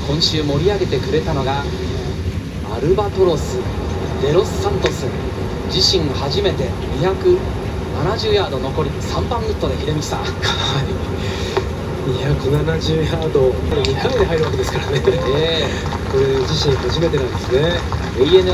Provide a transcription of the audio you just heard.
今週盛り上げてくれたのがアルバトロス・デロスサントス、自身初めて270ヤード残り3番ウッドで、秀道さん、 270ヤード2回で入るわけですからね、これ自身初めてなんですね。